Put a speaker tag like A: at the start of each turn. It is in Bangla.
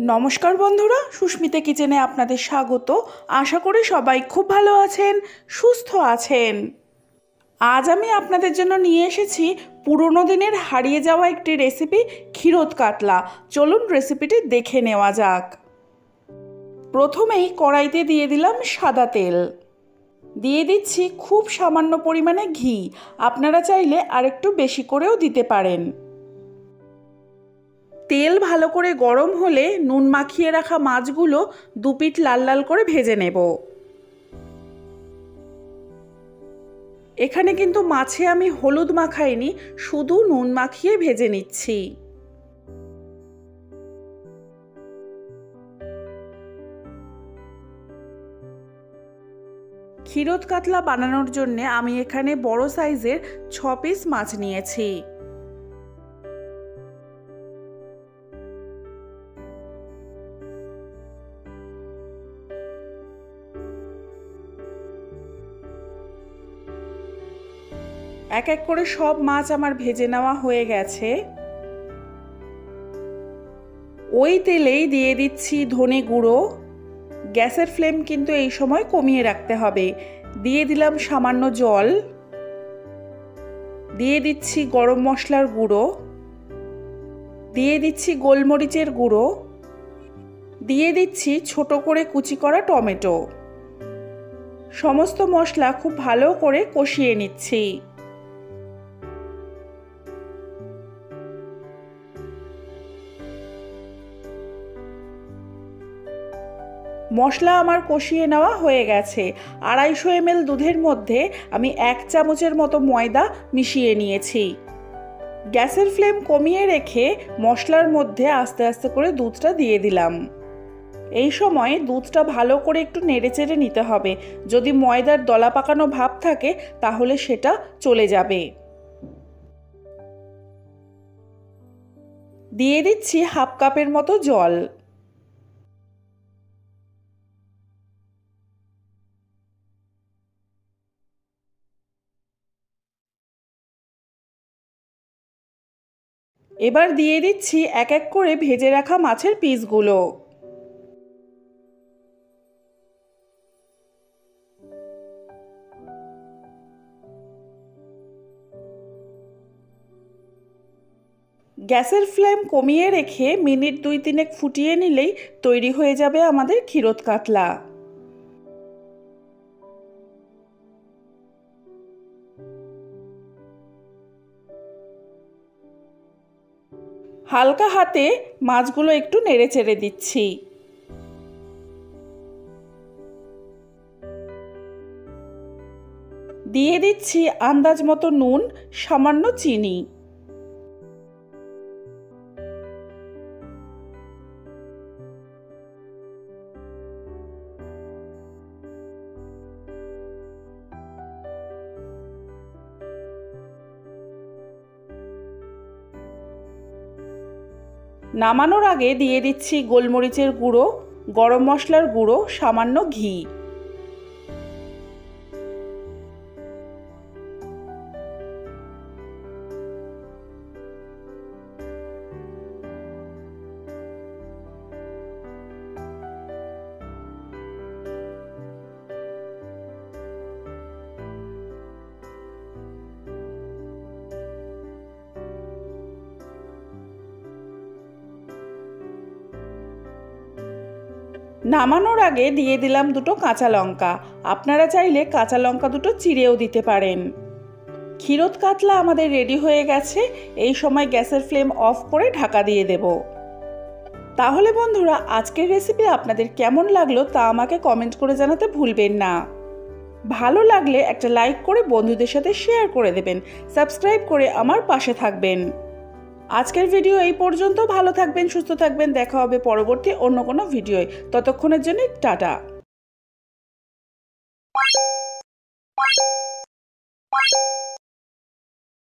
A: নমস্কার বন্ধুরা, সুস্মিতা কিচেনে আপনাদের স্বাগত। আশা করি সবাই খুব ভালো আছেন, সুস্থ আছেন। আজ আমি আপনাদের জন্য নিয়ে এসেছি পুরনো দিনের হারিয়ে যাওয়া একটি রেসিপি, ক্ষীরোদ কাতলা। চলুন রেসিপিটি দেখে নেওয়া যাক। প্রথমেই কড়াইতে দিয়ে দিলাম সাদা তেল, দিয়ে দিচ্ছি খুব সামান্য পরিমাণে ঘি। আপনারা চাইলে আরেকটু বেশি করেও দিতে পারেন। তেল ভালো করে গরম হলে নুন মাখিয়ে রাখা মাছগুলো দু পিঠ লাল লাল করে ভেজে নেব। এখানে কিন্তু মাছে আমি হলুদ মাখাইনি, শুধু নুন মাখিয়ে ভেজে নিচ্ছি। ক্ষীরোদ কাতলা বানানোর জন্য আমি এখানে বড় সাইজের 6 পিস মাছ নিয়েছি। এক এক করে সব মাছ আমার ভেজে নেওয়া হয়ে গেছে। ওই তেলেই দিয়ে দিচ্ছি ধনে গুঁড়ো। গ্যাসের ফ্লেম কিন্তু এই সময় কমিয়ে রাখতে হবে। দিয়ে দিলাম সামান্য জল, দিয়ে দিচ্ছি গরম মশলার গুঁড়ো, দিয়ে দিচ্ছি গোলমরিচের গুঁড়ো, দিয়ে দিচ্ছি ছোট করে কুচি করা টমেটো। সমস্ত মশলা খুব ভালো করে কষিয়ে নিচ্ছি। মশলা আমার কষিয়ে নেওয়া হয়ে গেছে। 250 ml দুধের মধ্যে আমি 1 চামচের মতো ময়দা মিশিয়ে নিয়েছি। গ্যাসের ফ্লেম কমিয়ে রেখে মশলার মধ্যে আস্তে আস্তে করে দুধটা দিয়ে দিলাম। এই সময় দুধটা ভালো করে একটু নেড়েচেড়ে নিতে হবে। যদি ময়দার দলা পাকানো ভাব থাকে তাহলে সেটা চলে যাবে। দিয়ে দিচ্ছি হাফ কাপের মতো জল। এবার দিয়ে দিচ্ছি এক এক করে ভেজে রাখা মাছের পিসগুলো। গ্যাসের ফ্লেম কমিয়ে রেখে মিনিট 2-3 ফুটিয়ে নিলেই তৈরি হয়ে যাবে আমাদের ক্ষীরোদ কাতলা। হালকা হাতে মাছগুলো একটু নেড়ে চেড়ে দিচ্ছি। দিয়ে দিচ্ছি আন্দাজ মতো নুন, সামান্য চিনি। নামানোর আগে দিয়ে দিচ্ছি গোলমরিচের গুঁড়ো, গরম মশলার গুঁড়ো, সামান্য ঘি। নামানোর আগে দিয়ে দিলাম দুটো কাঁচা লঙ্কা। আপনারা চাইলে কাঁচা লঙ্কা দুটো চিড়েও দিতে পারেন। ক্ষীরোদ কাতলা আমাদের রেডি হয়ে গেছে। এই সময় গ্যাসের ফ্লেম অফ করে ঢাকা দিয়ে দেব। তাহলে বন্ধুরা, আজকের রেসিপি আপনাদের কেমন লাগলো তা আমাকে কমেন্ট করে জানাতে ভুলবেন না। ভালো লাগলে একটা লাইক করে বন্ধুদের সাথে শেয়ার করে দেবেন। সাবস্ক্রাইব করে আমার পাশে থাকবেন। আজকের ভিডিও এই পর্যন্ত। ভালো থাকবেন, সুস্থ থাকবেন। দেখা হবে পরবর্তী অন্য কোনো ভিডিওয়। ততক্ষণের জন্য টাটা।